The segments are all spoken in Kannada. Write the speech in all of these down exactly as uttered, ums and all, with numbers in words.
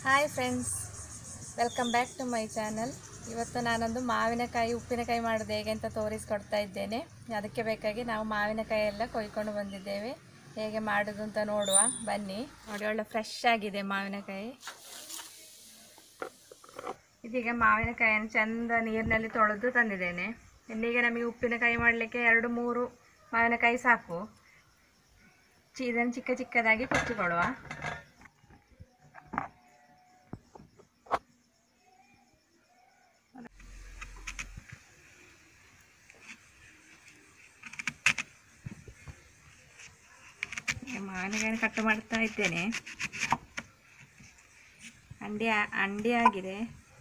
Hi friends, welcome back to my channel. ಇವತ್ತು ನಾನೊಂದು ಮಾವಿನಕಾಯಿ ಉಪ್ಪಿನಕಾಯಿ ಮಾಡೋದು ಹೇಗೆ ಅಂತ ತೋರಿಸ್ಕೊಡ್ತಾ ಇದ್ದೇನೆ. ಅದಕ್ಕೆ ಬೇಕಾಗಿ ನಾವು ಮಾವಿನಕಾಯಿ ಎಲ್ಲ ಕೊಯ್ಕೊಂಡು ಬಂದಿದ್ದೇವೆ. ಹೇಗೆ ಮಾಡೋದು ಅಂತ ನೋಡುವ ಬನ್ನಿ. ನೋಡಿ, ಒಳ್ಳೆ ಫ್ರೆಶ್ ಆಗಿದೆ ಮಾವಿನಕಾಯಿ. ಇದೀಗ ಮಾವಿನಕಾಯಿಯನ್ನು ಚೆಂದ ನೀರಿನಲ್ಲಿ ತೊಳೆದು ತಂದಿದ್ದೇನೆ. ಇನ್ನೀಗ ನಮಗೆ ಉಪ್ಪಿನಕಾಯಿ ಮಾಡಲಿಕ್ಕೆ ಎರಡು ಮೂರು ಮಾವಿನಕಾಯಿ ಸಾಕು. ಇದನ್ನು ಚಿಕ್ಕ ಚಿಕ್ಕದಾಗಿ ಕೊಚ್ಚಿಕೊಳ್ಳುವ. ಮಾವಿನಕಾಯಿನ ಕಟ್ ಮಾಡ್ತಾ ಇದ್ದೇನೆ. ಅಂಡಿ ಅಂಡಿ ಆಗಿದೆ.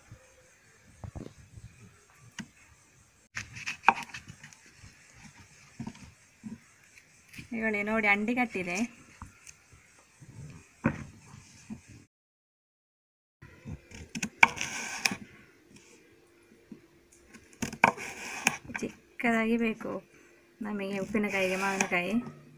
ಹೇಳಿ ನೋಡಿ, ಅಂಡಿ ಕಟ್ಟಿದೆ. ಚಿಕ್ಕದಾಗಿ ಬೇಕು ನಮಗೆ ಉಪ್ಪಿನಕಾಯಿಗೆ ಮಾವಿನಕಾಯಿ.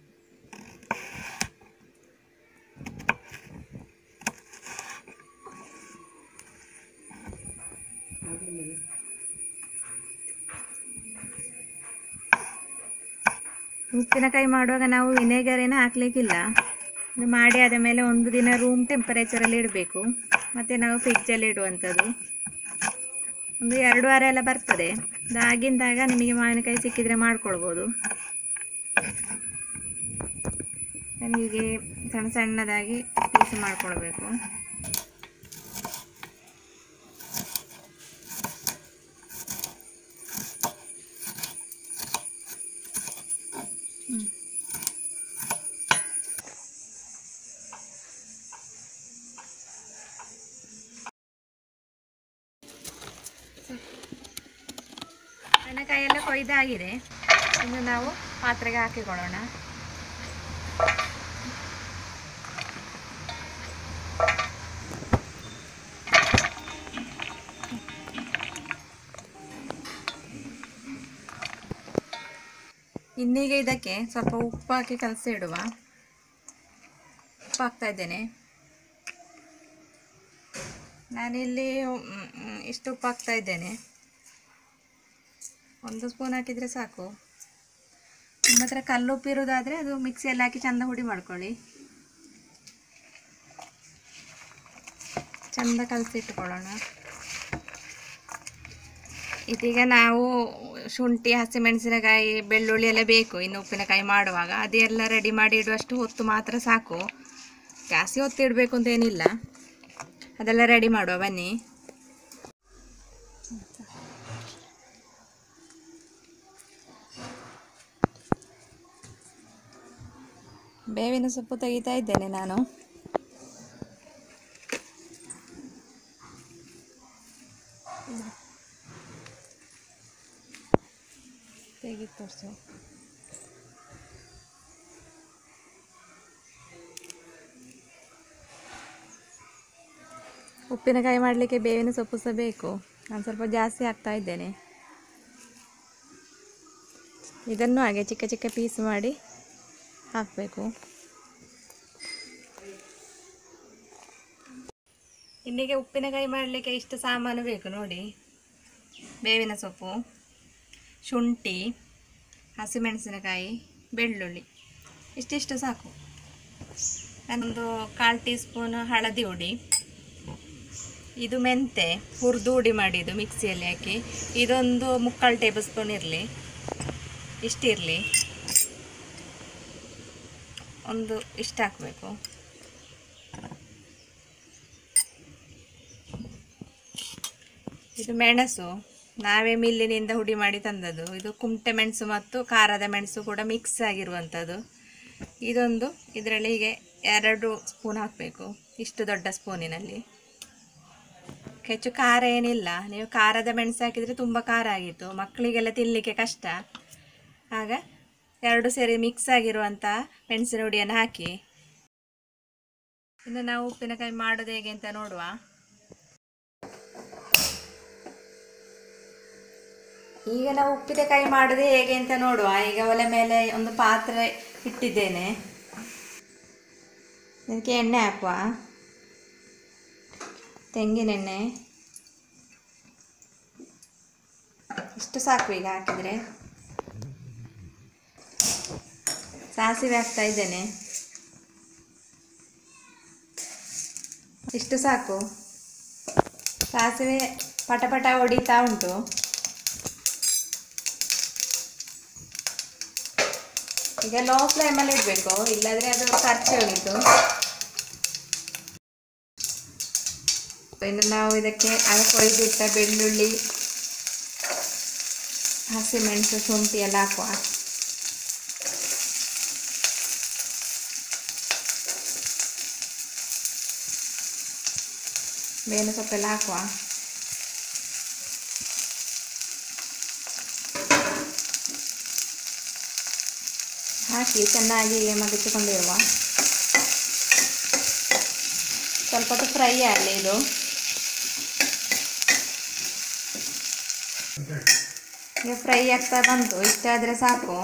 ಉಪ್ಪಿನಕಾಯಿ ಮಾಡುವಾಗ ನಾವು ವಿನೆಗರ್ ಏನು ಹಾಕ್ಲಿಕ್ಕಿಲ್ಲ. ಇದು ಮಾಡಿ ಆದ ಮೇಲೆ ಒಂದು ದಿನ ರೂಮ್ ಟೆಂಪರೇಚರಲ್ಲಿ ಇಡಬೇಕು. ಮತ್ತು ನಾವು ಫ್ರಿಜ್ಜಲ್ಲಿ ಇಡುವಂಥದ್ದು. ಒಂದು ಎರಡು ವಾರ ಎಲ್ಲ ಬರ್ತದೆ. ಆಗಿಂದಾಗ ನಿಮಗೆ ಮಾವಿನಕಾಯಿ ಸಿಕ್ಕಿದರೆ ಮಾಡ್ಕೊಳ್ಬೋದು. ಹೀಗೆ ಸಣ್ಣ ಸಣ್ಣದಾಗಿ ಪೀಸ್ ಮಾಡ್ಕೊಳ್ಬೇಕು. ಮೆಣಕಾಯಿ ಎಲ್ಲ ಕೊಯ್ದಾಗಿದೆ. ಇನ್ನು ನಾವು ಪಾತ್ರೆಗೆ ಹಾಕಿಕೊಳ್ಳೋಣ. ಇನ್ನೀಗ ಇದಕ್ಕೆ ಸ್ವಲ್ಪ ಉಪ್ಪು ಹಾಕಿ ಕಲಸಿ ಇಡುವ. ಉಪ್ಪು ಹಾಕ್ತಾ ಇದ್ದೇನೆ. ನಾನಿಲ್ಲಿ ಇಷ್ಟು ಉಪ್ಪು ಹಾಕ್ತಾ ಇದ್ದೇನೆ. ಒಂದು ಸ್ಪೂನ್ ಹಾಕಿದರೆ ಸಾಕು. ನಿಮ್ಮ ಹತ್ರ ಕಲ್ಲುಪ್ಪು ಇರೋದಾದರೆ ಅದು ಮಿಕ್ಸಿಯಲ್ಲಿ ಹಾಕಿ ಚೆಂದ ಹುಡಿ ಮಾಡ್ಕೊಳ್ಳಿ. ಚೆಂದ ಕಲಸಿಟ್ಕೊಳ್ಳೋಣ. ಇದೀಗ ನಾವು ಶುಂಠಿ, ಹಸಿಮೆಣಸಿನಕಾಯಿ, ಬೆಳ್ಳುಳ್ಳಿ ಎಲ್ಲ ಬೇಕು ಇನ್ನು ಉಪ್ಪಿನಕಾಯಿ ಮಾಡುವಾಗ. ಅದೆಲ್ಲ ರೆಡಿ ಮಾಡಿ ಇಡುವಷ್ಟು ಹೊತ್ತು ಮಾತ್ರ ಸಾಕು. ಜಾಸ್ತಿ ಹೊತ್ತು ಇಡಬೇಕು ಅಂತ ಏನಿಲ್ಲ. ಅದೆಲ್ಲ ರೆಡಿ ಮಾಡುವ ಬನ್ನಿ. ಬೇವಿನ ಸೊಪ್ಪು ತೆಗಿತಾ ಇದ್ದೇನೆ ನಾನು. ತೆಗಿ ತೋರಿಸು. ಉಪ್ಪಿನಕಾಯಿ ಮಾಡಲಿಕ್ಕೆ ಬೇವಿನ ಸೊಪ್ಪು ಸಹ ಬೇಕು. ನಾನು ಸ್ವಲ್ಪ ಜಾಸ್ತಿ ಹಾಕ್ತಾ ಇದ್ದೇನೆ. ಇದನ್ನು ಹಾಗೆ ಚಿಕ್ಕ ಚಿಕ್ಕ ಪೀಸ್ ಮಾಡಿ ಹಾಕಬೇಕು. ಇನ್ನೀಗ ಉಪ್ಪಿನಕಾಯಿ ಮಾಡಲಿಕ್ಕೆ ಇಷ್ಟು ಸಾಮಾನು ಬೇಕು ನೋಡಿ. ಬೇವಿನ ಸೊಪ್ಪು, ಶುಂಠಿ, ಹಸಿಮೆಣಸಿನಕಾಯಿ, ಬೆಳ್ಳುಳ್ಳಿ, ಇಷ್ಟಿಷ್ಟು ಸಾಕು. ನಾನೊಂದು ಕಾಲು ಟೀ ಸ್ಪೂನ್ ಹಳದಿ ಹುಡಿ, ಇದು ಮೆಂತೆ ಹುರಿದು ಹುಡಿ ಮಾಡಿದ್ದು ಮಿಕ್ಸಿಯಲ್ಲಿ ಹಾಕಿ. ಇದೊಂದು ಮುಕ್ಕಾಲು ಟೇಬಲ್ ಸ್ಪೂನ್ ಇರಲಿ, ಇಷ್ಟಿರಲಿ. ಒಂದು ಇಷ್ಟು ಹಾಕಬೇಕು. ಇದು ಮೆಣಸು ನಾವೇ ಮಿಲ್ಲಿನಿಂದ ಹುಡಿ ಮಾಡಿ ತಂದದ್ದು. ಇದು ಕುಮಟೆ ಮೆಣಸು ಮತ್ತು ಖಾರದ ಮೆಣಸು ಕೂಡ ಮಿಕ್ಸ್ ಆಗಿರುವಂಥದ್ದು. ಇದೊಂದು ಇದರಲ್ಲಿ ಹೀಗೆ ಎರಡು ಸ್ಪೂನ್ ಹಾಕಬೇಕು, ಇಷ್ಟು ದೊಡ್ಡ ಸ್ಪೂನಿನಲ್ಲಿ. ಹೆಚ್ಚು ಖಾರ ಏನಿಲ್ಲ. ನೀವು ಖಾರದ ಮೆಣಸು ಹಾಕಿದರೆ ತುಂಬ ಖಾರ ಆಗಿತ್ತು, ಮಕ್ಕಳಿಗೆಲ್ಲ ತಿನ್ನಲಿಕ್ಕೆ ಕಷ್ಟ. ಆಗ ಎರಡು ಸೇರಿ ಮಿಕ್ಸ್ ಆಗಿರುವಂಥ ಮೆಣಸಿನ ಹುಡಿಯನ್ನು ಹಾಕಿ. ಇನ್ನು ನಾವು ಉಪ್ಪಿನಕಾಯಿ ಮಾಡೋದು ಹೇಗೆ ಅಂತ ನೋಡುವ. ಈಗ ನಾವು ಉಪ್ಪಿನಕಾಯಿ ಮಾಡೋದು ಹೇಗೆ ಅಂತ ನೋಡುವ. ಈಗ ಒಲೆ ಮೇಲೆ ಒಂದು ಪಾತ್ರೆ ಇಟ್ಟಿದ್ದೇನೆ. ಇದಕ್ಕೆ ಎಣ್ಣೆ ಹಾಕುವ. ತೆಂಗಿನೆಣ್ಣೆ ಇಷ್ಟು ಸಾಕು ಈಗ ಹಾಕಿದರೆ. ಸಾಸಿವೆ ಹಾಕ್ತಾ ಇದ್ದೇನೆ, ಇಷ್ಟು ಸಾಕು. ಸಾಸಿವೆ ಪಟಪಟ ಹೊಡಿತಾ ಉಂಟು. ಈಗ ಲೋ ಫ್ಲೇಮಲ್ಲಿ ಇಡಬೇಕು, ಇಲ್ಲದ್ರೆ ಅದು ಖರ್ಚು ಹೋಗಿತ್ತು. ಇನ್ನು ನಾವು ಇದಕ್ಕೆ ಆಗ ಕೊಯ್ದಿಟ್ಟ ಬೆಳ್ಳುಳ್ಳಿ, ಹಸಿಮೆಣಸು, ಶುಂಠಿ ಎಲ್ಲ ಹಾಕುವ. ಬೇವಿನ ಸೊಪ್ಪೆಲ್ಲ ಹಾಕುವ. ಹಾಕಿ ಚೆನ್ನಾಗಿ ಮಗಿಸಿಕೊಂಡಿರುವ. ಸ್ವಲ್ಪ ಹೊತ್ತು ಫ್ರೈ ಆಗಲಿ ಇದು. ಈಗ ಫ್ರೈ ಆಗ್ತಾ ಬಂತು, ಇಷ್ಟಾದರೆ ಸಾಕು.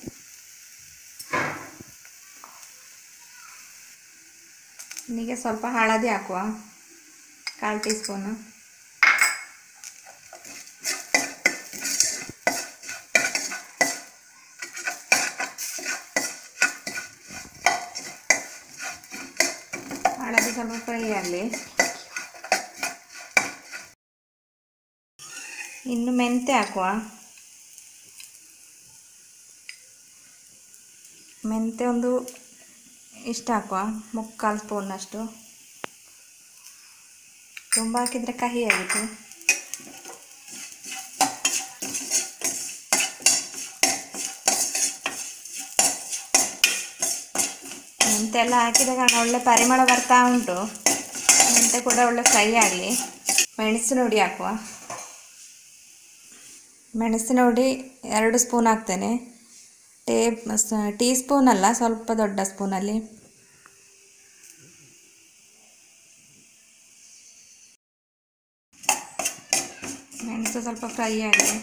ಹೀಗೆ ಸ್ವಲ್ಪ ಹಳದಿ ಹಾಕುವ, ಕಾಲು ಟೀ ಸ್ಪೂನು. ಹಳದಿ ಸ್ವಲ್ಪ ಫ್ರೈ ಆಗಲಿ. ಇನ್ನು ಮೆಂತ್ಯ ಹಾಕುವ. ಮೆಂತ್ಯ ಒಂದು ಇಷ್ಟು ಹಾಕುವ, ಮುಕ್ಕಾಲು ಸ್ಪೂನ್ನಷ್ಟು. ತುಂಬ ಹಾಕಿದರೆ ಕಹಿ ಆಯಿತು. ಮೆಂತ್ಯ ಎಲ್ಲ ಹಾಕಿದ ಕಾರಣ ಒಳ್ಳೆ ಪರಿಮಳ ಬರ್ತಾ ಉಂಟು. ಮೆಂತ್ಯ ಕೂಡ ಒಳ್ಳೆ ಫ್ರೈ ಆಗಲಿ. ಮೆಣಸಿನ ಹುಡಿ ಹಾಕುವ. ಮೆಣಸಿನ ಹುಡಿ ಎರಡು ಸ್ಪೂನ್ ಹಾಕ್ತೇನೆ. ಟೇ ಟೀ ಸ್ಪೂನ್ ಅಲ್ಲ, ಸ್ವಲ್ಪ ದೊಡ್ಡ ಸ್ಪೂನಲ್ಲಿ. ಮೆಣಸು ಸ್ವಲ್ಪ ಫ್ರೈ ಆಗಲಿ.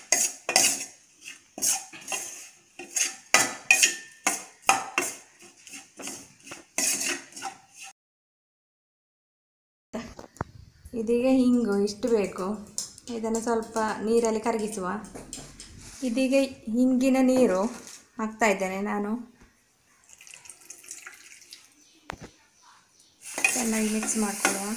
ಇದೀಗ ಹಿಂಗು ಇಷ್ಟು ಬೇಕು. ಇದನ್ನು ಸ್ವಲ್ಪ ನೀರಲ್ಲಿ ಕರಗಿಸುವ. ಇದೀಗ ಹಿಂಗಿನ ನೀರು ಹಾಕ್ತಾ ಇದ್ದೇನೆ ನಾನು. ಚೆನ್ನಾಗಿ ಮಿಕ್ಸ್ ಮಾಡ್ಕೊಳ್ಳುವ.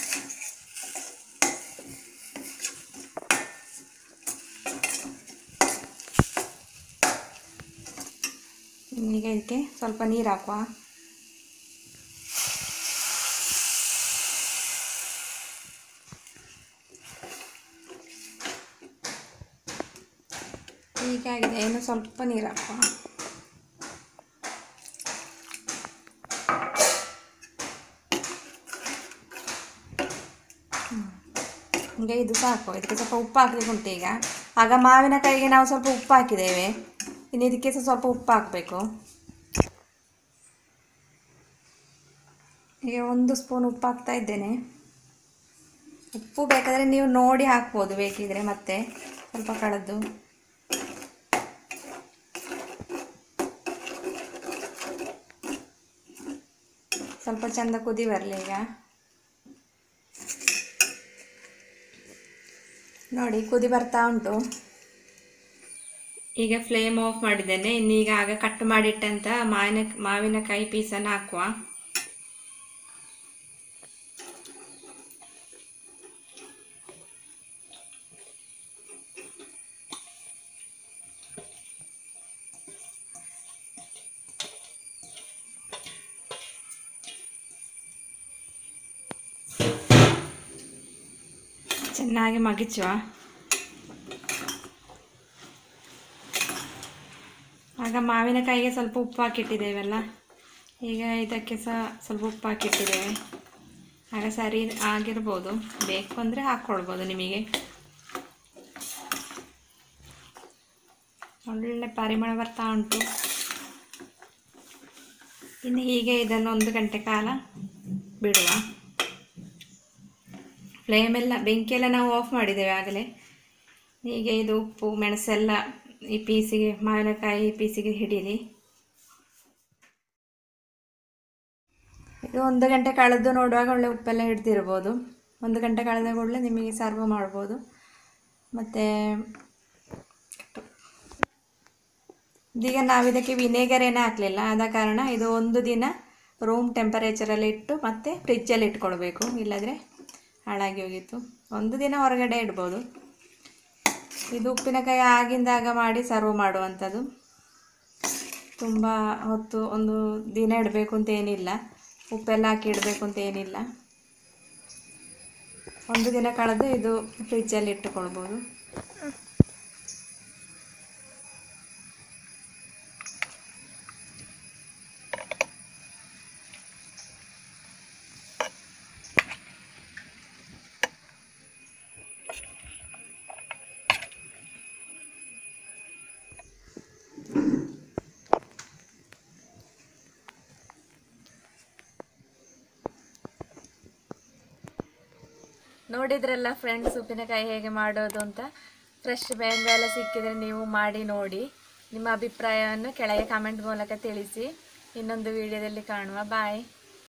ಈಗ ಇದಕ್ಕೆ ಸ್ವಲ್ಪ ನೀರು ಹಾಕುವ. ಹೀಗಾಗಿದೆ, ಇನ್ನು ಸ್ವಲ್ಪ ನೀರು ಹಾಕುವ. ಈಗ ಇದು ಸಾಕು. ಇದಕ್ಕೆ ಸ್ವಲ್ಪ ಉಪ್ಪು ಹಾಕಲಿಕ್ಕೆ ಉಂಟು ಈಗ. ಆಗ ಮಾವಿನಕಾಯಿಗೆ ನಾವು ಸ್ವಲ್ಪ ಉಪ್ಪು ಹಾಕಿದ್ದೇವೆ, ಇನ್ನು ಇದಕ್ಕೆ ಸಹ ಸ್ವಲ್ಪ ಉಪ್ಪು ಹಾಕಬೇಕು. ಈಗ ಒಂದು ಸ್ಪೂನ್ ಉಪ್ಪು ಹಾಕ್ತಾ ಇದ್ದೇನೆ. ಉಪ್ಪು ಬೇಕಾದರೆ ನೀವು ನೋಡಿ ಹಾಕ್ಬೋದು, ಬೇಕಿದ್ರೆ ಮತ್ತೆ ಸ್ವಲ್ಪ ಕಳೆದು. ಸ್ವಲ್ಪ ಚೆಂದ ಕುದಿ ಬರಲಿ. ಈಗ ನೋಡಿ ಕುದಿ ಬರ್ತಾ ಉಂಟು. ಈಗ ಫ್ಲೇಮ್ ಆಫ್ ಮಾಡಿದ್ದೇನೆ. ಇನ್ನೀಗ ಆಗ ಕಟ್ ಮಾಡಿಟ್ಟಂತ ಮಾವಿನ ಮಾವಿನಕಾಯಿ ಪೀಸನ್ನು ಹಾಕುವ. ಚೆನ್ನಾಗಿ ಮಗಿಚುವ. ಆಗ ಮಾವಿನಕಾಯಿಗೆ ಸ್ವಲ್ಪ ಉಪ್ಪು ಹಾಕಿಟ್ಟಿದ್ದೇವಲ್ಲ, ಈಗ ಇದಕ್ಕೆ ಸಹ ಸ್ವಲ್ಪ ಉಪ್ಪು ಹಾಕಿಟ್ಟಿದ್ದೇವೆ. ಆಗ ಸರಿ ಆಗಿರ್ಬೋದು, ಬೇಕು ಅಂದರೆ ಹಾಕ್ಕೊಳ್ಬೋದು ನಿಮಗೆ. ಒಳ್ಳೆ ಪರಿಮಳ ಬರ್ತಾ ಉಂಟು. ಇನ್ನು ಹೀಗೆ ಇದನ್ನು ಒಂದು ಗಂಟೆ ಕಾಲ ಬಿಡುವ. ಫ್ಲೇಮೆಲ್ಲ ಬೆಂಕಿಯೆಲ್ಲ ನಾವು ಆಫ್ ಮಾಡಿದ್ದೇವೆ ಆಗಲೇ. ಹೀಗೆ ಇದು ಉಪ್ಪು ಮೆಣಸೆಲ್ಲ ಈ ಪೀಸಿಗೆ, ಮಾವಿನಕಾಯಿ ಪೀಸಿಗೆ ಹಿಡೀಲಿ. ಇದು ಒಂದು ಗಂಟೆ ಕಳೆದು ನೋಡುವಾಗ ಒಳ್ಳೆ ಉಪ್ಪೆಲ್ಲ ಹಿಡ್ದಿರ್ಬೋದು. ಒಂದು ಗಂಟೆ ಕಳೆದ ಕೂಡಲೇ ನಿಮಗೆ ಸರ್ವ್ ಮಾಡ್ಬೋದು. ಮತ್ತು ಇದೀಗ ನಾವಿದಕ್ಕೆ ವಿನೆಗರ್ ಏನೇ ಹಾಕಲಿಲ್ಲ, ಆದ ಕಾರಣ ಇದು ಒಂದು ದಿನ ರೂಮ್ ಟೆಂಪರೇಚರಲ್ಲಿ ಇಟ್ಟು ಮತ್ತೆ ಫ್ರಿಜ್ಜಲ್ಲಿ ಇಟ್ಕೊಳ್ಬೇಕು, ಇಲ್ಲದ್ರೆ ಹಾಳಾಗಿ ಹೋಗಿತ್ತು. ಒಂದು ದಿನ ಹೊರಗಡೆ ಇಡ್ಬೋದು. ಇದು ಉಪ್ಪಿನಕಾಯಿ ಆಗಿಂದಾಗ ಮಾಡಿ ಸರ್ವ್ ಮಾಡುವಂಥದ್ದು. ತುಂಬ ಹೊತ್ತು ಒಂದು ದಿನ ಇಡಬೇಕು ಅಂತ ಏನಿಲ್ಲ, ಉಪ್ಪೆಲ್ಲ ಹಾಕಿ ಇಡಬೇಕು ಅಂತ ಏನಿಲ್ಲ. ಒಂದು ದಿನ ಕಳೆದು ಇದು ಫ್ರಿಜ್ಜಲ್ಲಿ ಇಟ್ಟುಕೊಳ್ಬೋದು. ನೋಡಿದ್ರಲ್ಲ ಫ್ರೆಂಡ್ಸ್, ಉಪ್ಪಿನಕಾಯಿ ಹೇಗೆ ಮಾಡೋದು ಅಂತ. ಫ್ರೆಶ್ ಮ್ಯಾಂಗೋ ಎಲ್ಲ ಸಿಕ್ಕಿದರೆ ನೀವು ಮಾಡಿ ನೋಡಿ. ನಿಮ್ಮ ಅಭಿಪ್ರಾಯವನ್ನು ಕೆಳಗೆ ಕಾಮೆಂಟ್ ಮೂಲಕ ತಿಳಿಸಿ. ಇನ್ನೊಂದು ವಿಡಿಯೋದಲ್ಲಿ ಕಾಣುವ. ಬಾಯ್.